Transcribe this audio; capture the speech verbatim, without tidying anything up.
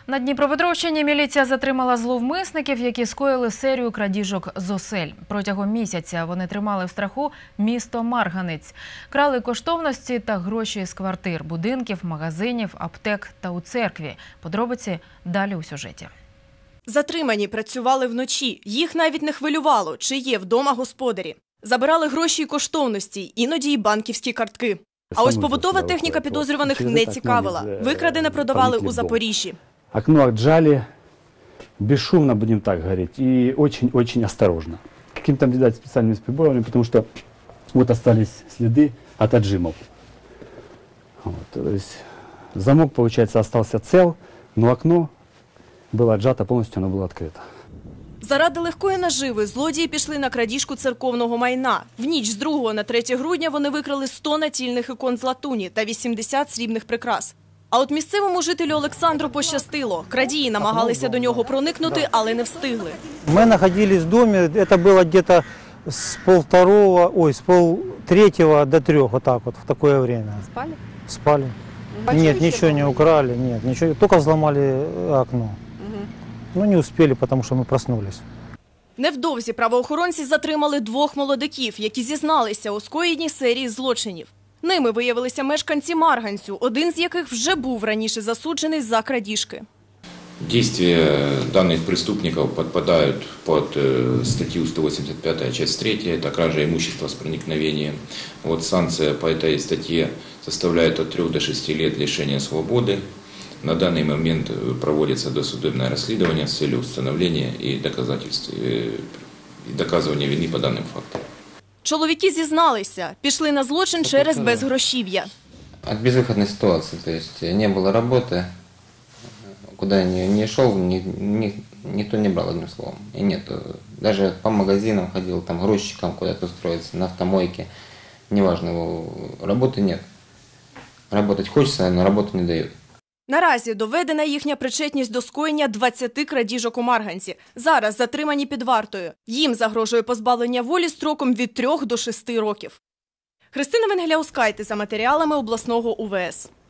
На Дніпропетровщині міліція затримала зловмисників, які скоїли серію крадіжок з осель. Протягом місяця вони тримали в страху місто Марганець. Крали коштовності та гроші з квартир, будинків, магазинів, аптек та у церкві. Подробиці далі у сюжеті. Затримані працювали вночі. Їх навіть не хвилювало, чи є вдома господарі. Забирали гроші і коштовності, іноді й банківські картки. А ось побутова техніка підозрюваних не цікавила. Викрадене продавали у Запоріжжі. Окно отжали, бесшумно, будем так говорить, и очень-очень осторожно. Каким-то, видать, специальными приборами, потому что вот остались следы от отжимов. Вот, то есть замок, получается, остался цел, но окно было отжато полностью, оно было открыто. Заради легкої наживи злодії пішли на крадіжку церковного майна. В ніч з другого на третє грудня вони викрали сто натільних ікон з латуні та вісімдесят срібних прикрас. А от місцевому жителю Олександру пощастило. Крадії намагалися до нього проникнути, але не встигли. Ми знаходились в домі, це було десь з полвторого, ой, з полтретього до трьох, отак от, в таке время. Спали? Спали. Нет, ничего не украли, нет, ничего, только взломали окно. Ну, не успели, тому що ми проснулись. Невдовзі правоохоронці затримали двох молодиків, які зізналися у скоєнні серії злочинів. Ними виявилися мешканці Марганцю, один з яких вже був раніше засуджений за крадіжки. Действия данных преступников подпадают под статью сто восемьдесят пятая, часть третья, это кража имущества с проникновением. Вот санкция по этой статье составляет от трёх до шести лет лишения свободы. На данный момент проводится досудебное расследование с целью установления и доказательств, и доказывания вины по данным фактам. Чоловіки зізналися, пішли на злочин через безгрошів'я. От безвыходной ситуации, то есть не было работы, куда я не шел, ни, ни, никто не брал, одним словом. И нет, даже по магазинам ходил, там грузчиком куда-то устроиться, на автомойке, неважно, работы нет. Работать хочется, но работу не дают. Наразі доведена їхня причетність до скоєння двадцяти крадіжок у Марганці. Зараз затримані під вартою. Їм загрожує позбавлення волі строком від трьох до шести років. Христина Венгеляускайте за матеріалами обласного У В С.